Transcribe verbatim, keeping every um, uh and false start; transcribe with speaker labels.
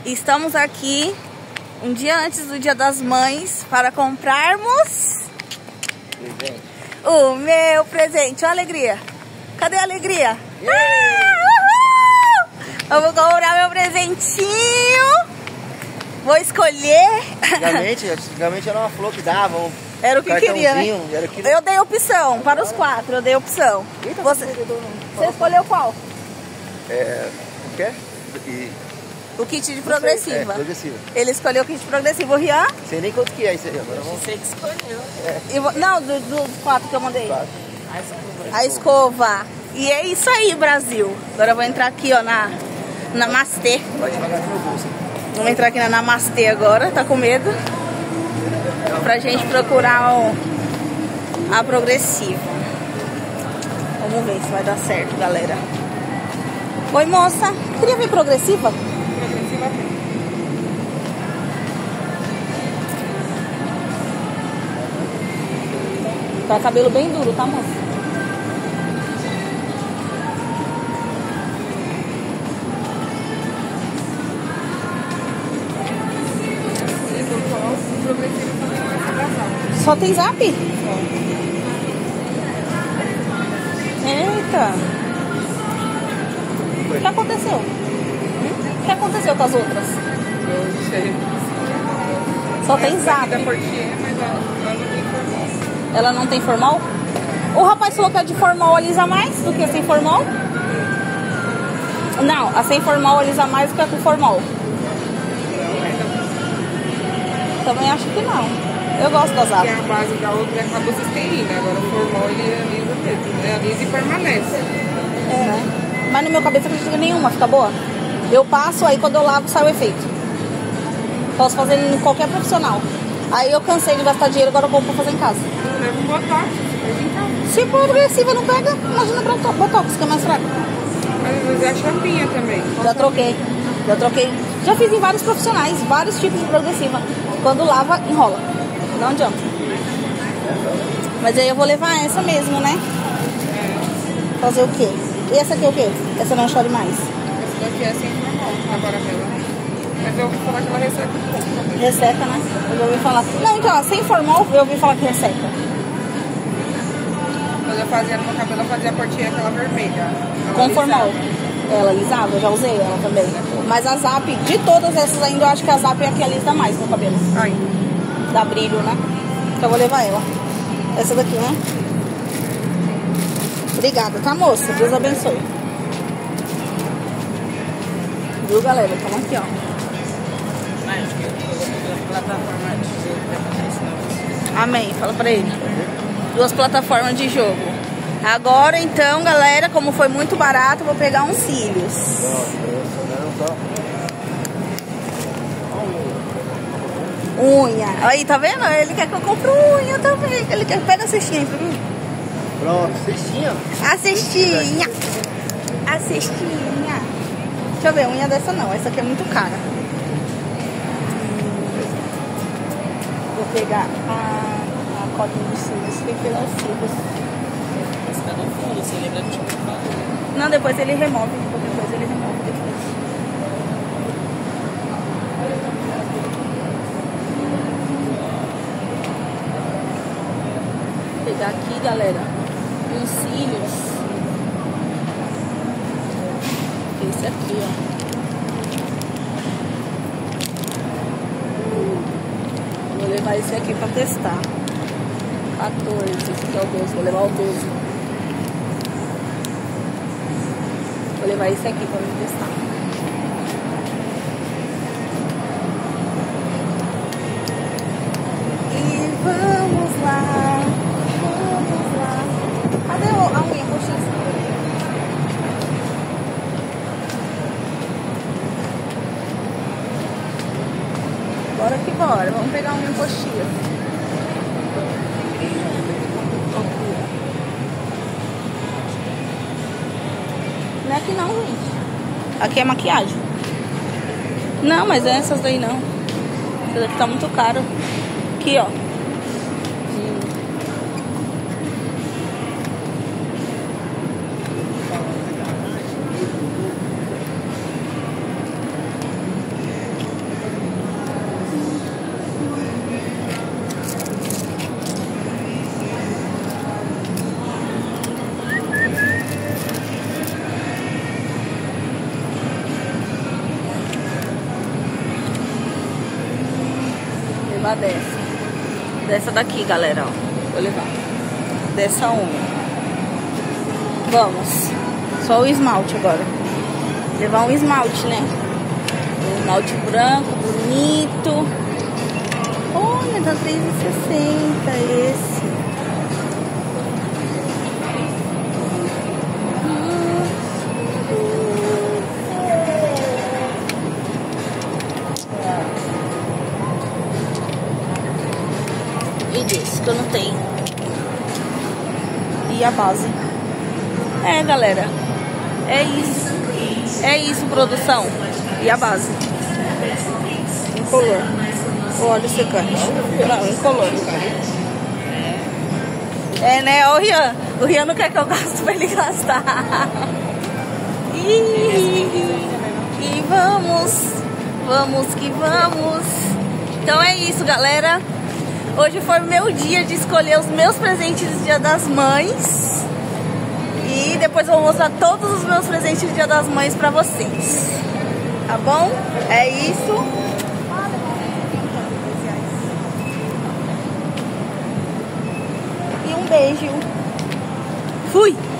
Speaker 1: Estamos aqui um dia antes do Dia das Mães para comprarmos
Speaker 2: Presente.
Speaker 1: o meu presente. Olha a alegria. Cadê a alegria? Ah, uhul! Eu vou comprar meu presentinho. Vou escolher.
Speaker 2: Antigamente, antigamente era uma flor que dava. Um
Speaker 1: Era o que queria, né?
Speaker 2: Era que...
Speaker 1: Eu dei opção para os quatro. Eu dei opção.
Speaker 2: Eita,
Speaker 1: Você, você escolheu qual?
Speaker 2: É, o que é? E...
Speaker 1: O kit de progressiva.
Speaker 2: É, progressiva.
Speaker 1: Ele escolheu o kit progressivo. O Rian?
Speaker 2: Sei nem quanto que é isso aí. Agora vamos...
Speaker 3: Você que escolheu.
Speaker 2: É.
Speaker 1: E vo- Não, do- dos quatro que eu mandei.
Speaker 2: Quatro.
Speaker 3: A escova.
Speaker 1: A escova. E é isso aí, Brasil. Agora eu vou entrar aqui, ó, na Namastê.
Speaker 2: Vai devagar no meu bolso.
Speaker 1: Vamos entrar aqui na Namastê agora. Tá com medo? Pra gente procurar o... a progressiva. Vamos ver se vai dar certo, galera. Oi, moça. Queria ver progressiva?
Speaker 3: Progressiva tem.
Speaker 1: Tá cabelo bem duro, tá, moça?
Speaker 3: Progressiva também vai ser casal.
Speaker 1: Só tem zap? Eita. O que aconteceu? O que aconteceu com as outras?
Speaker 3: Eu não sei.
Speaker 1: Só tem zap.
Speaker 3: Da Portier, mas ela ela não tem formal.
Speaker 1: Ela não tem formal? O rapaz falou que a de formal alisa mais do que a sem formal? Não, a sem formal alisa mais do que a com formal. Também acho que não. Eu gosto da
Speaker 3: Porque
Speaker 1: zap.
Speaker 3: a base da outra é carbocisteína. Agora o formal ele alisa mesmo, né? Alisa e permanece.
Speaker 1: É, né? Mas no meu cabeça não fica nenhuma, fica boa. Eu passo, aí quando eu lavo sai o efeito. Posso fazer em qualquer profissional. Aí eu cansei de gastar dinheiro, agora eu vou pra fazer em casa.
Speaker 3: Leva um botox, você faz em casa.
Speaker 1: Se progressiva não pega, imagina botox, botox, que é mais fraco.
Speaker 3: Mas às vezes é a chapinha também.
Speaker 1: Já troquei, já troquei. Já fiz em vários profissionais, vários tipos de progressiva. Quando lava, enrola. Não adianta. Mas aí eu vou levar essa mesmo, né? Fazer o quê? E essa aqui é o quê? Essa não chore mais.
Speaker 3: Essa daqui é sem formal, agora dela. Mas eu ouvi falar que ela resseca um pouco também.
Speaker 1: Resseca, né? Eu já ouvi falar. Não, então, ó, sem formal, eu ouvi falar que resseca.
Speaker 3: Quando eu fazia no meu cabelo, eu fazia a Portier aquela vermelha. Ela
Speaker 1: Com
Speaker 3: alisava.
Speaker 1: formal. Ela alisava, eu já usei ela também. Mas a Zap, de todas essas ainda, eu acho que a Zap é a que alisa mais no cabelo.
Speaker 3: Ai,
Speaker 1: Dá brilho, né? Então eu vou levar ela. Essa daqui, né? Obrigada, tá, moça? Deus abençoe. Viu, galera? Tamo aqui, ó.
Speaker 3: mas acho que eu vou pela plataforma de jogo pra
Speaker 1: Amém. Fala pra ele. Duas plataformas de jogo. Agora, então, galera, como foi muito barato, eu vou pegar uns cílios. Unha. Aí, tá vendo? Ele quer que eu compre unha também. Ele quer... Pega a cestinha aí pra mim.
Speaker 2: Pronto, cestinha.
Speaker 1: A cestinha. A cestinha. Deixa eu ver, unha dessa não. Essa aqui é muito cara. Vou pegar a, a cotinha dos cílios. Tem que pegar os cílios.
Speaker 3: Você tá no fundo, você lembra de tipo
Speaker 1: Não, depois ele remove. Depois ele remove. Depois. Vou pegar aqui, galera, uns cílios. Esse aqui, ó. Vou levar esse aqui pra testar. quatorze, esse aqui é o doze. Vou levar o doze. Vou levar esse aqui pra me testar. E vamos lá. Vamos lá. Cadê o- a unha postiça? Bora que bora. Vamos pegar a unha postiça. Não é aqui não, gente. Aqui é maquiagem. Não, mas é essas daí não. Essa daqui tá muito caro. Aqui, ó. levar dessa. Dessa daqui, galera, ó. Vou levar. Dessa unha. Vamos. Só o esmalte agora. Levar um esmalte, né? Um esmalte branco, bonito. Olha, dá três reais e sessenta esse. E desse que eu não tenho. E a base. É, galera. É isso. É isso, produção. E a base. Incolor. O óleo secante. Não, incolor. É, né? Ó, o Rian. O Rian não quer que eu gaste pra ele gastar. E, e vamos. Vamos que vamos. Então é isso, galera. Hoje foi o meu dia de escolher os meus presentes do Dia das Mães. E depois eu vou mostrar todos os meus presentes do Dia das Mães pra vocês. Tá bom? É isso. E um beijo. Fui!